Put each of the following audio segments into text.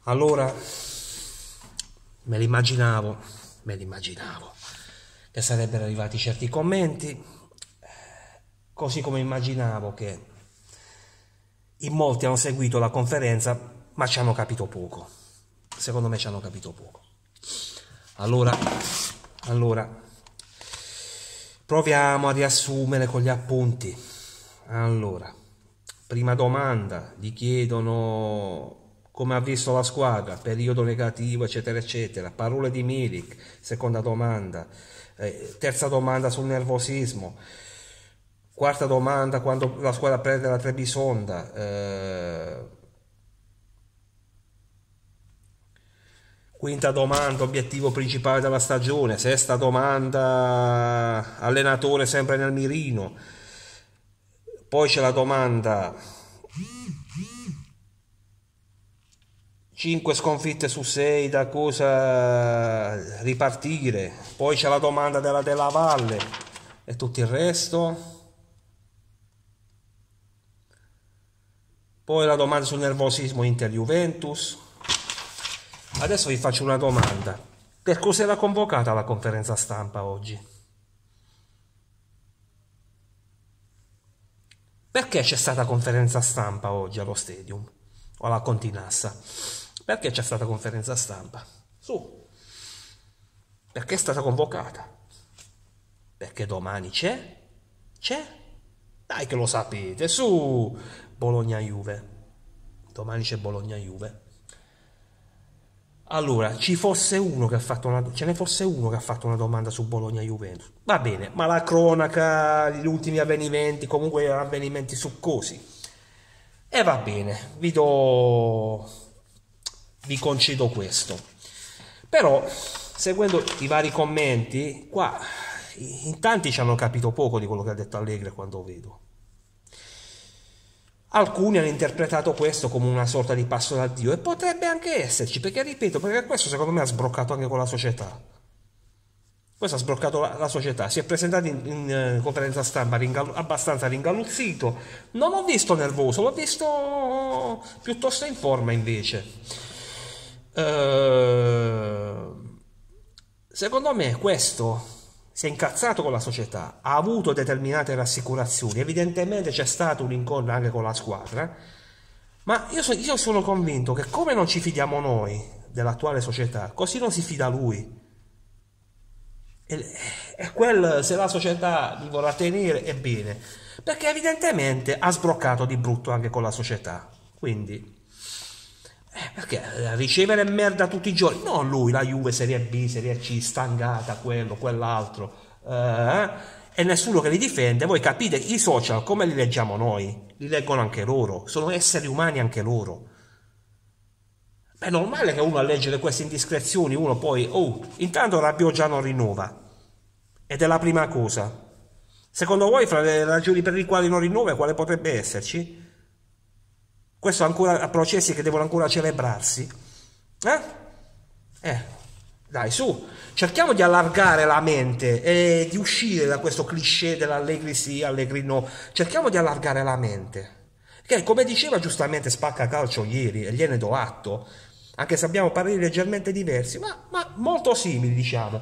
Allora, me l'immaginavo che sarebbero arrivati certi commenti, così come immaginavo che in molti hanno seguito la conferenza, ma ci hanno capito poco. Secondo me ci hanno capito poco. Allora, proviamo a riassumere con gli appunti. Allora, prima domanda, gli chiedono come ha visto la squadra, periodo negativo, eccetera, eccetera. Parole di Milik, seconda domanda. Terza domanda sul nervosismo. Quarta domanda, quando la squadra perde la Trebisonda. Quinta domanda, obiettivo principale della stagione. Sesta domanda, allenatore sempre nel mirino. Poi c'è la domanda 5 sconfitte su 6, da cosa ripartire. Poi c'è la domanda della Valle e tutto il resto. Poi la domanda sul nervosismo Inter-Juventus. Adesso vi faccio una domanda. Per cosa era convocata la conferenza stampa oggi? Perché c'è stata conferenza stampa oggi allo Stadium? O alla Continassa? Perché c'è stata conferenza stampa? Su. Perché è stata convocata? Perché domani c'è? C'è? Dai che lo sapete. Su. Bologna-Juve. Domani c'è Bologna-Juve. Allora, ce ne fosse uno che ha fatto una domanda su Bologna-Juventus. Va bene, ma la cronaca, gli ultimi avvenimenti, comunque avvenimenti succosi. E va bene, vi concedo questo. Però, seguendo i vari commenti, qua in tanti ci hanno capito poco di quello che ha detto Allegri quando vedo. Alcuni hanno interpretato questo come una sorta di passo d'addio, e potrebbe anche esserci, perché ripeto, perché questo secondo me ha sbroccato anche con la società. Questo ha sbroccato la società, si è presentato in conferenza stampa abbastanza ringaluzzito, non l'ho visto nervoso, l'ho visto piuttosto in forma invece. Secondo me questo si è incazzato con la società, ha avuto determinate rassicurazioni, evidentemente c'è stato un incontro anche con la squadra, ma io sono convinto che come non ci fidiamo noi dell'attuale società, così non si fida lui. E se la società li vorrà tenere, è bene, perché evidentemente ha sbroccato di brutto anche con la società. Quindi perché ricevere merda tutti i giorni, non lui, la Juve Serie B, Serie C, stangata, quello, quell'altro, e nessuno che li difende. Voi capite, i social come li leggiamo noi? Li leggono anche loro, sono esseri umani anche loro. È normale che uno a leggere queste indiscrezioni, uno poi, intanto Rabiot già non rinnova, ed è la prima cosa. Secondo voi, fra le ragioni per le quali non rinnova, quale potrebbe esserci? Questo ancora a processi che devono ancora celebrarsi. Dai, su, cerchiamo di allargare la mente e di uscire da questo cliché dell'Allegri sì, Allegri no. Cerchiamo di allargare la mente. Che, come diceva giustamente Spacca Calcio ieri, e gliene do atto, anche se abbiamo pareri leggermente diversi, ma molto simili, diciamo.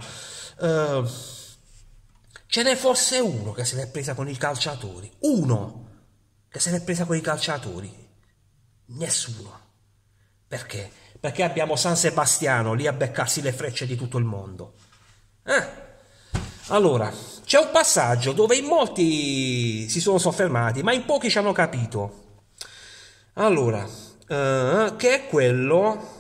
Ce ne fosse uno che se l'è presa con i calciatori. Uno che se l'è presa con i calciatori. Nessuno. Perché? Perché abbiamo San Sebastiano lì a beccarsi le frecce di tutto il mondo. Allora, c'è un passaggio dove in molti si sono soffermati, ma in pochi ci hanno capito. Allora, che è quello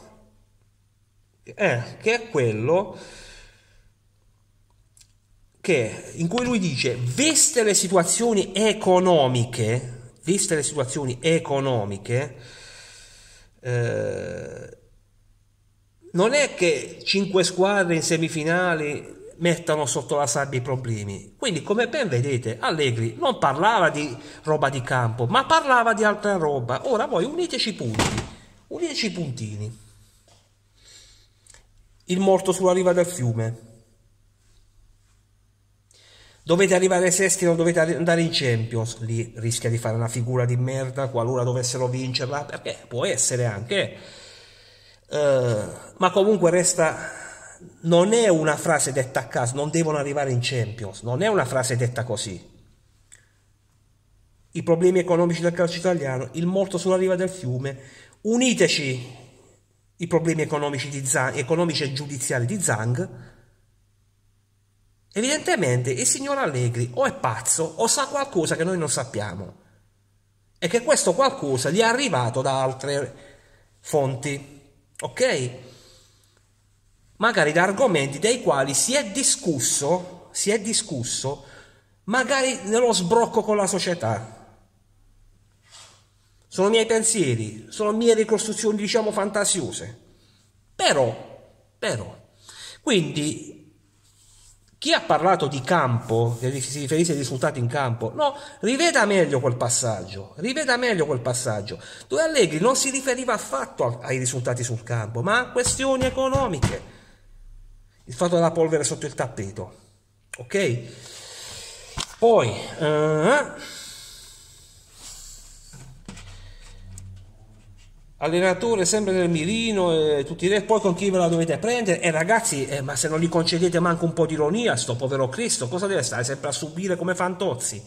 che in cui lui dice, viste le situazioni economiche, non è che 5 squadre in semifinali mettano sotto la sabbia i problemi. Quindi, come ben vedete, Allegri non parlava di roba di campo, ma parlava di altra roba. Ora voi uniteci i puntini. Il morto sulla riva del fiume. Dovete arrivare sesti, non dovete andare in Champions. Lì rischia di fare una figura di merda qualora dovessero vincerla, perché può essere anche. ma comunque resta, non è una frase detta a caso, non devono arrivare in Champions, non è una frase detta così. I problemi economici del calcio italiano, il morto sulla riva del fiume, uniteci i problemi economici di Zhang, economici e giudiziari di Zhang. Evidentemente il signor Allegri o è pazzo o sa qualcosa che noi non sappiamo, e che questo qualcosa gli è arrivato da altre fonti, ok? Magari da argomenti dei quali si è discusso magari nello sbrocco con la società. Sono miei pensieri, sono mie ricostruzioni, diciamo, fantasiose. Però, quindi, chi ha parlato di campo, che si riferisce ai risultati in campo, no, riveda meglio quel passaggio, dove Allegri non si riferiva affatto ai risultati sul campo, ma a questioni economiche. Il fatto della polvere sotto il tappeto, ok? Poi, allenatore sempre nel mirino, tutti poi con chi ve la dovete prendere? Ragazzi, ma se non gli concedete manco un po' di ironia, sto povero Cristo, cosa deve stare sempre a subire come Fantozzi?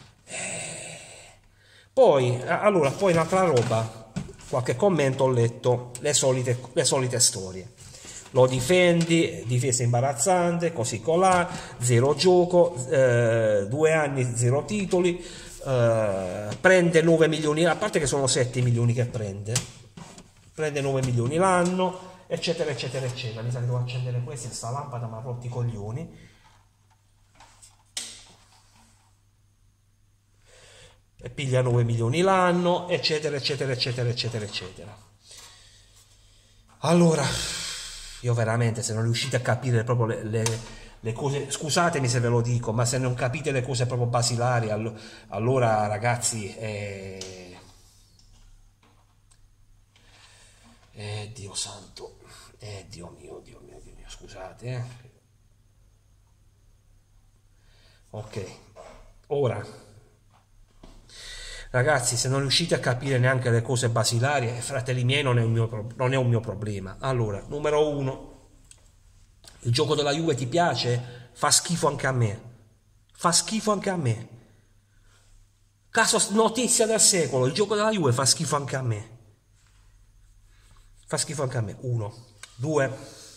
Poi, allora, poi un'altra roba, qualche commento ho letto, le solite storie. Lo difendi, difesa imbarazzante, così colà, zero gioco, 2 anni, 0 titoli, prende 9 milioni, a parte che sono 7 milioni che prende 9 milioni l'anno, eccetera eccetera eccetera. Mi sa che devo accendere questa, sta lampada mi ha rotto i coglioni. E piglia 9 milioni l'anno, eccetera eccetera eccetera eccetera eccetera. Allora, io veramente, se non riuscite a capire proprio le cose, scusatemi se ve lo dico, ma se non capite le cose proprio basilari, allora ragazzi, Dio santo, Dio mio, scusate, ok, ora, ragazzi, se non riuscite a capire neanche le cose basilari, fratelli miei, non è un mio problema. Allora, numero 1, il gioco della Juve ti piace? Fa schifo anche a me. Fa schifo anche a me. Caso notizia del secolo, il gioco della Juve fa schifo anche a me. Fa schifo anche a me. 1. 2.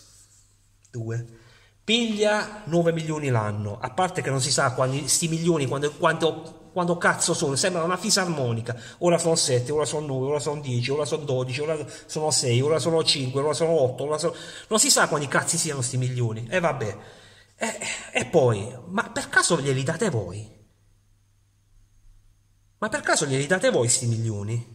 Piglia 9 milioni l'anno. A parte che non si sa sti milioni, quando cazzo sono, sembra una fisarmonica. Ora sono 7, ora sono 9, ora sono 10, ora sono 12, ora sono 6, ora sono 5, ora sono 8, non si sa quanti cazzi siano sti milioni. E vabbè. E poi, ma per caso glieli date voi? Ma per caso glieli date voi sti milioni?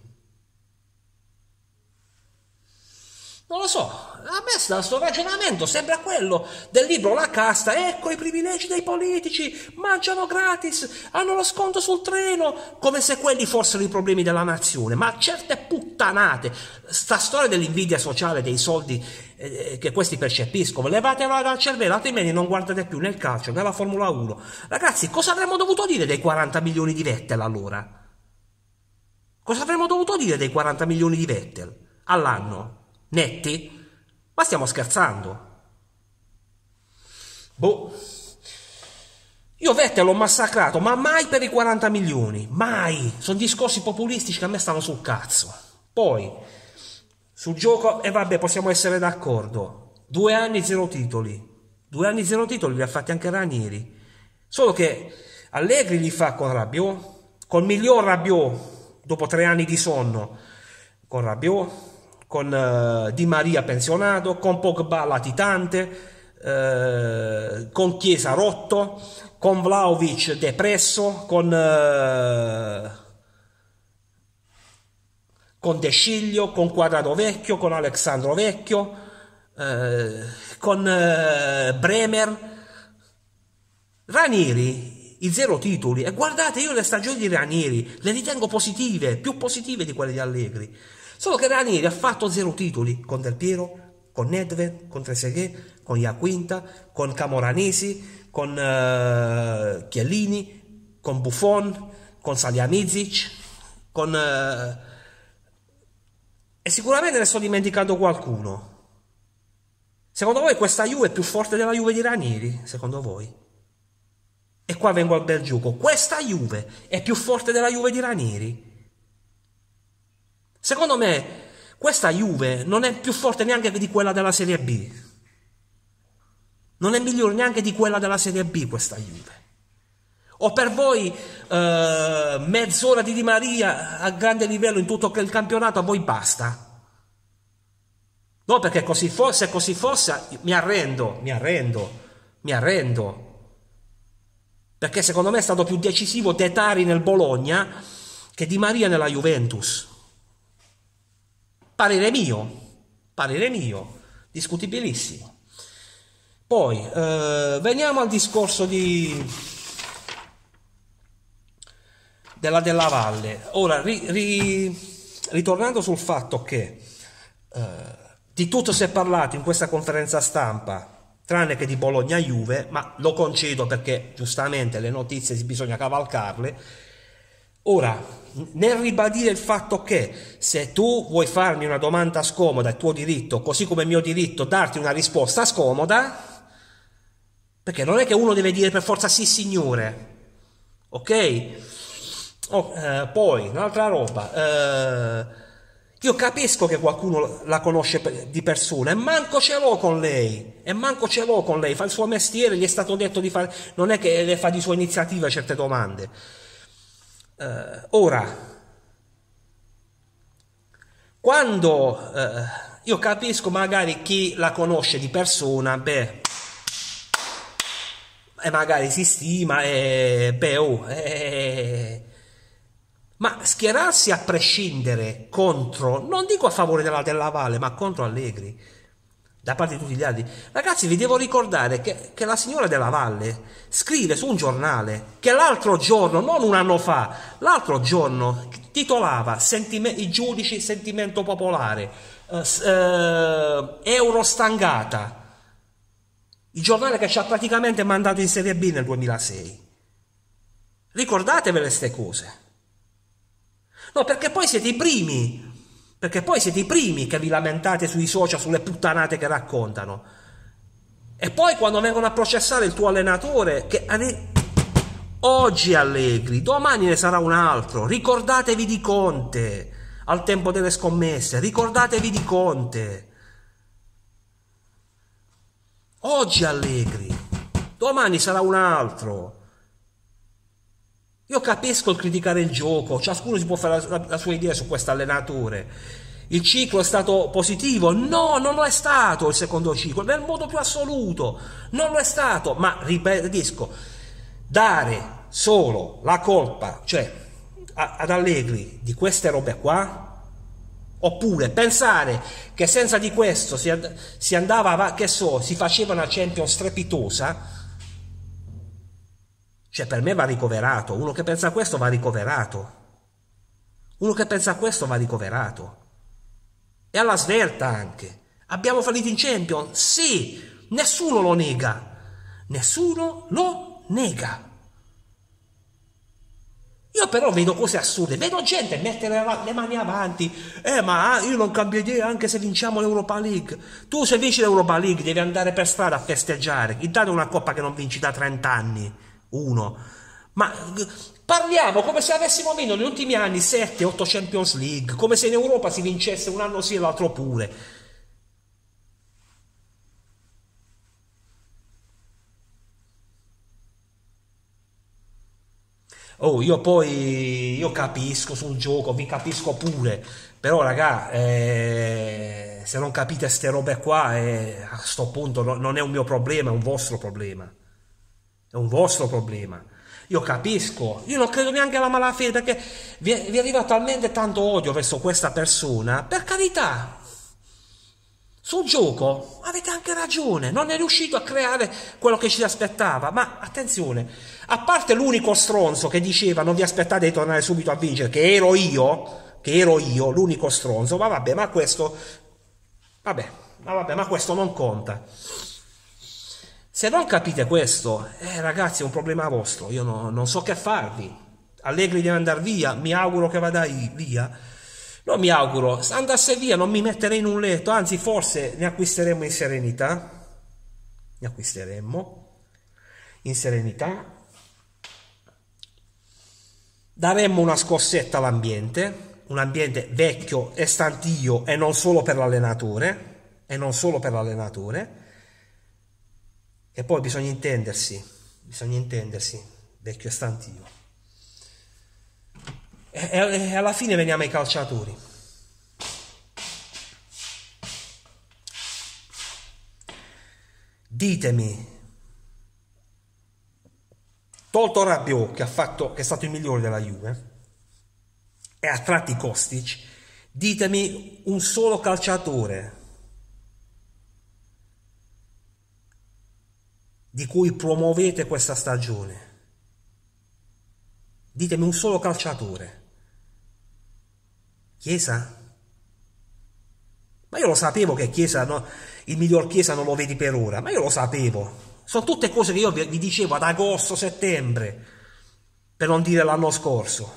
Non lo so, a me sto ragionamento sembra quello del libro La Casta. Ecco i privilegi dei politici, mangiano gratis, hanno lo sconto sul treno, come se quelli fossero i problemi della nazione. Ma certe puttanate, sta storia dell'invidia sociale, dei soldi che questi percepiscono, levatela dal cervello, altrimenti non guardate più né il calcio né la Formula 1. Ragazzi, cosa avremmo dovuto dire dei 40 milioni di Vettel allora? Cosa avremmo dovuto dire dei 40 milioni di Vettel all'anno? Netti? Ma stiamo scherzando? Boh. Io Vettel l'ho massacrato, ma mai per i 40 milioni. Mai. Sono discorsi populistici che a me stanno sul cazzo. Poi, sul gioco, e vabbè, possiamo essere d'accordo. 2 anni, 0 titoli. 2 anni, 0 titoli li ha fatti anche Ranieri. Solo che Allegri li fa con Rabiot, col miglior Rabiot, dopo 3 anni di sonno, con Rabiot, con Di Maria pensionato, con Pogba latitante, con Chiesa rotto, con Vlahovic depresso, con De Sciglio, con Quadrado vecchio, con Alessandro vecchio, con Bremer. Ranieri, i 0 titoli, e guardate, io le stagioni di Ranieri le ritengo positive, più positive di quelle di Allegri. Solo che Ranieri ha fatto 0 titoli con Del Piero, con Nedved, con Trezeguet, con Iaquinta, con Camoranesi, con Chiellini, con Buffon, con Salihamidzic, con E sicuramente ne sto dimenticando qualcuno. Secondo voi questa Juve è più forte della Juve di Ranieri? Secondo voi? E qua vengo al bel gioco. Questa Juve è più forte della Juve di Ranieri? Secondo me questa Juve non è più forte neanche di quella della Serie B. Non è migliore neanche di quella della Serie B questa Juve. O per voi mezz'ora di Di Maria a grande livello in tutto il campionato a voi basta? No, perché se così fosse mi arrendo. Perché secondo me è stato più decisivo De Tari nel Bologna che Di Maria nella Juventus. Parere mio, discutibilissimo. Poi veniamo al discorso della Della Valle. Ora, ritornando sul fatto che di tutto si è parlato in questa conferenza stampa, tranne che di Bologna-Juve, ma lo concedo perché giustamente le notizie bisogna cavalcarle. Ora, nel ribadire il fatto che se tu vuoi farmi una domanda scomoda è tuo diritto, così come è mio diritto darti una risposta scomoda, perché non è che uno deve dire per forza sì signore, ok? Poi, un'altra roba, io capisco che qualcuno la conosce di persona e manco ce l'ho con lei, fa il suo mestiere, gli è stato detto di fare, non è che le fa di sua iniziativa certe domande. Ora, quando io capisco magari chi la conosce di persona, beh, e magari si stima, ma schierarsi a prescindere contro, non dico a favore della Valle, ma contro Allegri, da parte di tutti gli altri. Ragazzi, vi devo ricordare che la signora Della Valle scrive su un giornale che l'altro giorno, non un anno fa, l'altro giorno titolava I giudici, sentimento popolare, Eurostangata, il giornale che ci ha praticamente mandato in Serie B nel 2006. Ricordatevele queste cose. No, perché poi siete i primi che vi lamentate sui social sulle puttanate che raccontano. E poi quando vengono a processare il tuo allenatore, oggi Allegri, domani ne sarà un altro. Ricordatevi di Conte, al tempo delle scommesse, ricordatevi di Conte. Oggi Allegri, domani sarà un altro. Io capisco il criticare il gioco, ciascuno si può fare la sua idea su questo allenatore. Il ciclo è stato positivo? No, non lo è stato il secondo ciclo, nel modo più assoluto. Non lo è stato, ma ribadisco, dare solo la colpa, cioè ad Allegri di queste robe qua, oppure pensare che senza di questo si andava, che so, si faceva una Champions strepitosa, cioè per me va ricoverato. Uno che pensa a questo va ricoverato. E alla svelta anche. Abbiamo fallito in Champions? Sì, nessuno lo nega. Io però vedo cose assurde, vedo gente mettere le mani avanti, ma io non cambio idea anche se vinciamo l'Europa League. Tu se vinci l'Europa League devi andare per strada a festeggiare, intanto una coppa che non vinci da 30 anni, ma parliamo come se avessimo vinto negli ultimi anni 7-8 Champions League, come se in Europa si vincesse un anno sì e l'altro pure. Io capisco sul gioco, vi capisco pure, però raga, se non capite ste robe qua, a sto punto non è un mio problema, è un vostro problema. Io capisco, io non credo neanche alla malafede, perché vi arriva talmente tanto odio verso questa persona, per carità. Sul gioco avete anche ragione, non è riuscito a creare quello che ci aspettava, ma attenzione, a parte l'unico stronzo che diceva non vi aspettate di tornare subito a vincere, che ero io, l'unico stronzo, ma questo non conta. Se non capite questo, ragazzi, è un problema vostro, io non so che farvi. Allegri deve andare via, mi auguro che vada via. Non mi auguro, se andasse via non mi metterei in un letto, anzi forse ne acquisteremmo in serenità, ne acquisteremmo in serenità, daremmo una scossetta all'ambiente, un ambiente vecchio e stantio e non solo per l'allenatore, e poi bisogna intendersi, vecchio e stantio. E alla fine veniamo ai calciatori. Ditemi, tolto Rabiot che è stato il migliore della Juve e a tratti Kostic, ditemi un solo calciatore di cui promuovete questa stagione. Ditemi un solo calciatore. Chiesa? Ma io lo sapevo che Chiesa, no, il miglior Chiesa non lo vedi per ora, ma io lo sapevo. Sono tutte cose che io vi dicevo ad agosto, settembre, per non dire l'anno scorso.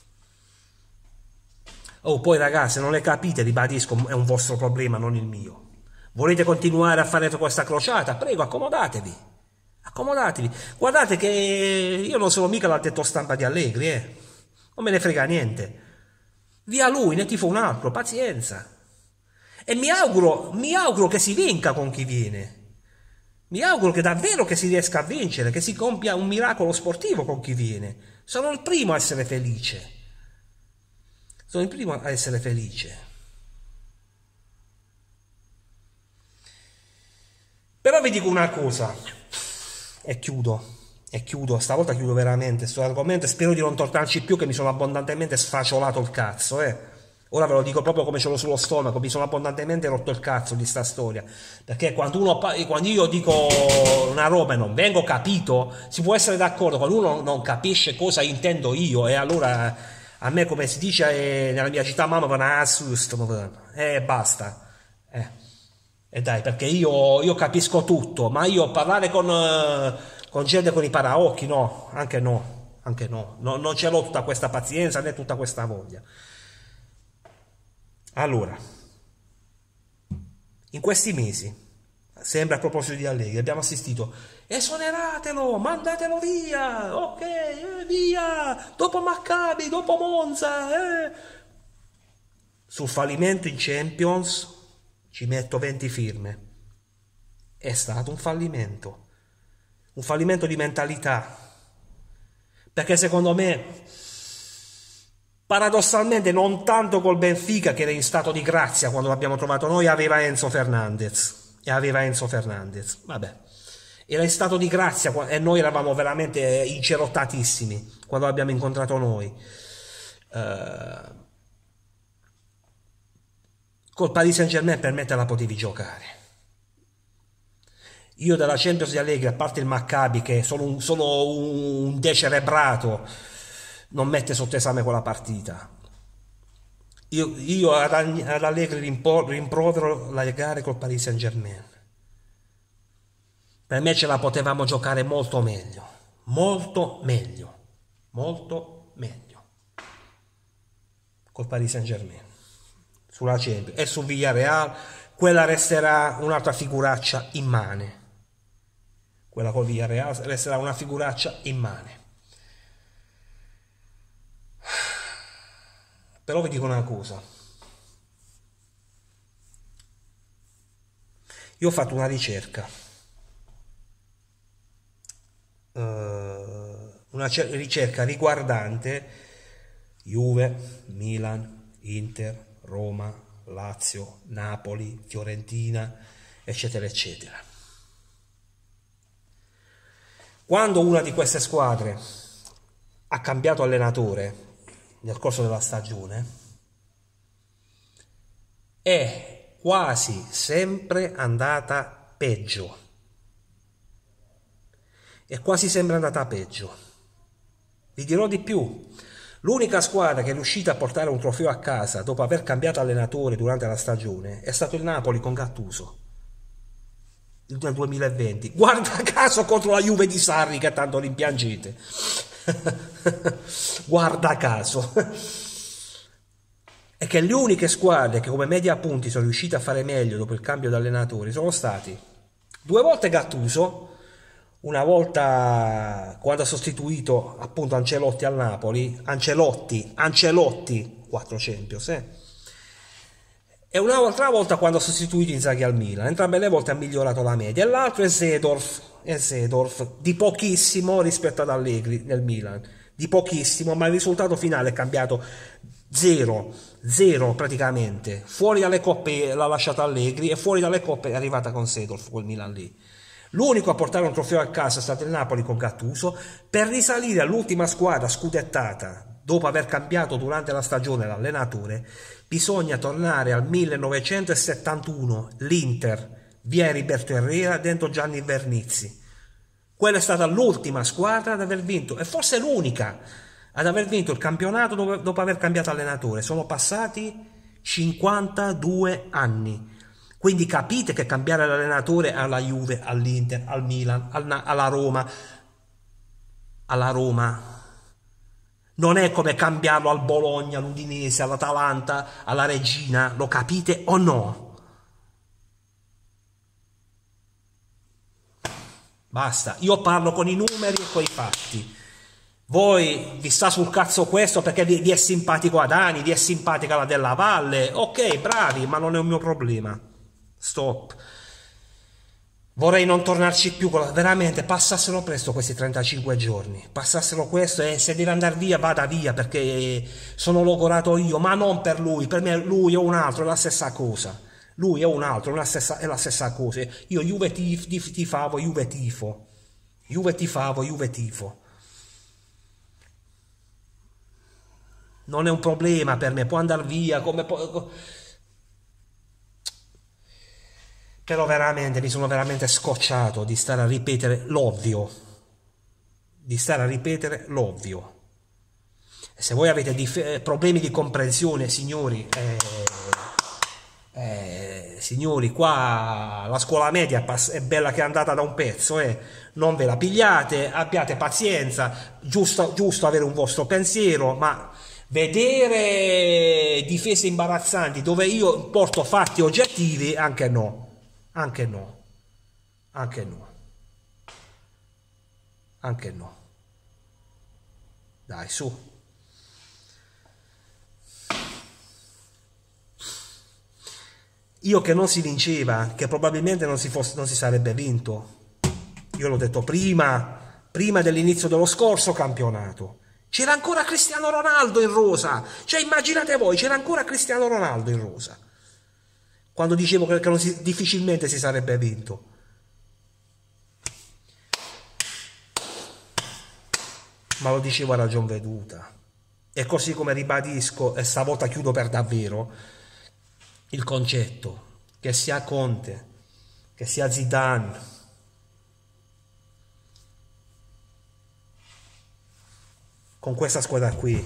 Oh, poi ragazzi, non le capite, ribadisco, è un vostro problema, non il mio. Volete continuare a fare questa crociata? Prego, accomodatevi. Accomodatevi. Guardate che io non sono mica l'addetto stampa di Allegri, non me ne frega niente. Via lui, ne tifo un altro, pazienza. E mi auguro che si vinca con chi viene. Mi auguro che davvero che si riesca a vincere, che si compia un miracolo sportivo con chi viene. Sono il primo a essere felice. Però vi dico una cosa, e chiudo, stavolta chiudo veramente sto argomento e spero di non tornarci più, che mi sono abbondantemente sfacciolato il cazzo, Ora ve lo dico proprio come ce l'ho sullo stomaco, mi sono abbondantemente rotto il cazzo di sta storia, perché quando io dico una roba e non vengo capito, si può essere d'accordo, quando uno non capisce cosa intendo io, e allora a me, come si dice nella mia città, mamma va a susto, basta, e dai, perché io capisco tutto, ma io parlare con gente con i paraocchi, no, anche no, non ce l'ho tutta questa pazienza né tutta questa voglia. Allora, in questi mesi, sempre a proposito di Allegri, abbiamo assistito, esoneratelo, mandatelo via, ok, via, dopo Maccabi, dopo Monza, Sul fallimento in Champions ci metto 20 firme. È stato un fallimento di mentalità, perché secondo me, paradossalmente, non tanto col Benfica, che era in stato di grazia quando l'abbiamo trovato noi, aveva Enzo Fernandez, vabbè, era in stato di grazia e noi eravamo veramente incerottatissimi quando l'abbiamo incontrato noi. Col Paris Saint-Germain per me te la potevi giocare. Io della Champions di Allegri, a parte il Maccabi che sono un decerebrato, non mette sotto esame quella partita. Io ad Allegri rimprovero la gare col Paris Saint-Germain. Per me ce la potevamo giocare molto meglio col Paris Saint-Germain sulla Champions, e su Villarreal quella resterà un'altra figuraccia immane. Quella col Villarreal resterà una figuraccia immane. Però vi dico una cosa, io ho fatto una ricerca riguardante Juve, Milan, Inter, Roma, Lazio, Napoli, Fiorentina, eccetera eccetera. Quando una di queste squadre ha cambiato allenatore nel corso della stagione, è quasi sempre andata peggio. Vi dirò di più. L'unica squadra che è riuscita a portare un trofeo a casa dopo aver cambiato allenatore durante la stagione è stato il Napoli con Gattuso nel 2020. Guarda caso contro la Juve di Sarri, che tanto rimpiangete. Guarda caso. è che le uniche squadre che come media punti sono riuscite a fare meglio dopo il cambio di allenatori sono stati 2 volte Gattuso, una volta quando ha sostituito appunto Ancelotti al Napoli, Ancelotti, 4 Champions, e un'altra volta quando ha sostituito Inzaghi al Milan. Entrambe le volte ha migliorato la media. E l'altro è Seedorf, di pochissimo rispetto ad Allegri nel Milan, di pochissimo, ma il risultato finale è cambiato 0 praticamente. Fuori dalle coppe l'ha lasciata Allegri e fuori dalle coppe è arrivata con Seedorf quel Milan lì. L'unico a portare un trofeo a casa è stato il Napoli con Gattuso. Per risalire all'ultima squadra scudettata dopo aver cambiato durante la stagione l'allenatore bisogna tornare al 1971, l'Inter, via Heriberto Herrera, dentro Gianni Vernizzi. Quella è stata l'ultima squadra ad aver vinto, e forse l'unica ad aver vinto il campionato dopo aver cambiato allenatore. Sono passati 52 anni. Quindi capite che cambiare l'allenatore alla Juve, all'Inter, al Milan, alla Roma, non è come cambiarlo al Bologna, all'Udinese, all'Atalanta, alla Regina. Lo capite o no? Basta, io parlo con i numeri e con i fatti. Voi vi sta sul cazzo questo perché vi è simpatico Adani, vi è simpatica la Della Valle. Ok, bravi, ma non è un mio problema. Stop. Vorrei non tornarci più, veramente passassero presto questi 35 giorni, passassero questo, e se deve andare via vada via, perché sono logorato io, ma non per lui, per me lui è un altro, è la stessa cosa, lui è un altro, è la stessa cosa. Io Juve tifavo, Juve tifo, Juve tifavo, Juve tifo. Non è un problema per me, può andare via come però veramente mi sono veramente scocciato di stare a ripetere l'ovvio, e se voi avete problemi di comprensione, signori, signori, qua la scuola media è bella che è andata da un pezzo, non ve la pigliate, abbiate pazienza, giusto avere un vostro pensiero, ma vedere difese imbarazzanti dove io porto fatti oggettivi, anche no. Anche no, dai, su. Io che non si vinceva, che probabilmente non si sarebbe vinto, io l'ho detto prima dell'inizio dello scorso campionato, c'era ancora Cristiano Ronaldo in rosa, cioè immaginate voi, c'era ancora Cristiano Ronaldo in rosa. Quando dicevo che difficilmente si sarebbe vinto. Ma lo dicevo a ragion veduta. E così come ribadisco, e stavolta chiudo per davvero, il concetto che sia Conte, che sia Zidane, con questa squadra qui,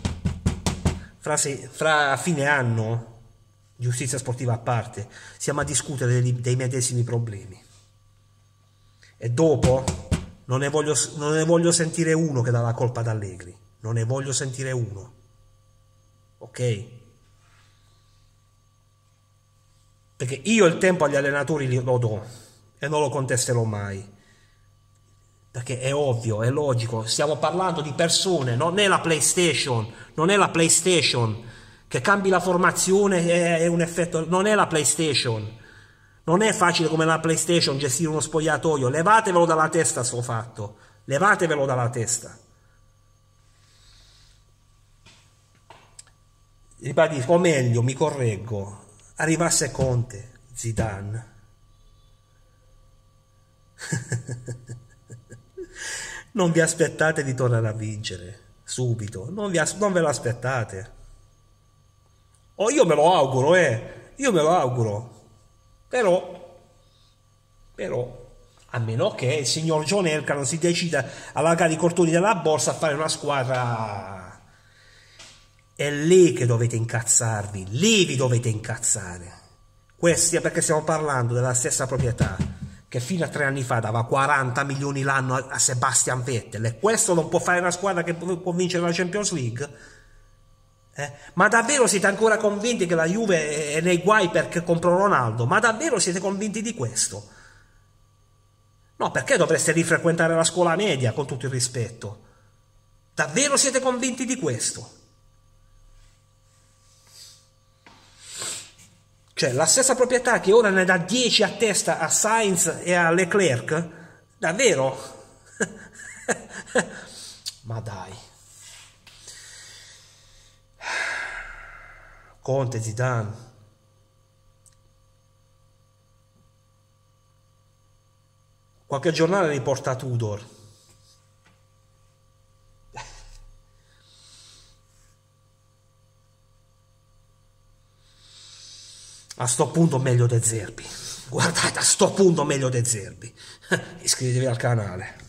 fra fine anno, giustizia sportiva a parte, siamo a discutere dei medesimi problemi, e dopo non ne voglio sentire uno che dà la colpa ad Allegri, non ne voglio sentire uno, ok? Perché io il tempo agli allenatori lo do e non lo contesterò mai, perché è ovvio, è logico, stiamo parlando di persone, non è la PlayStation, che cambi la formazione è un effetto, non è la PlayStation, non è facile come la PlayStation gestire uno spogliatoio, levatevelo dalla testa sto fatto, levatevelo dalla testa. Ribadisco, o meglio, mi correggo, arrivasse Conte, Zidane, non vi aspettate di tornare a vincere subito, non ve lo aspettate. Oh, io me lo auguro, però, a meno che il signor Gionelka non si decida a allargare i cordoni della borsa a fare una squadra. È lì che dovete incazzarvi, lì vi dovete incazzare. Questi è perché stiamo parlando della stessa proprietà che fino a 3 anni fa dava 40 milioni l'anno a Sebastian Vettel, e questo non può fare una squadra che può vincere la Champions League? Ma davvero siete ancora convinti che la Juve è nei guai perché comprò Ronaldo? Ma davvero siete convinti di questo? No, perché dovreste rifrequentare la scuola media, con tutto il rispetto? Davvero siete convinti di questo? Cioè, la stessa proprietà che ora ne dà 10 a testa a Sainz e a Leclerc? Davvero? Ma dai. Conte, Zidane. Qualche giornale riporta Tudor. A sto punto meglio De Zerbi. Guardate, a sto punto meglio De Zerbi. Iscrivetevi al canale.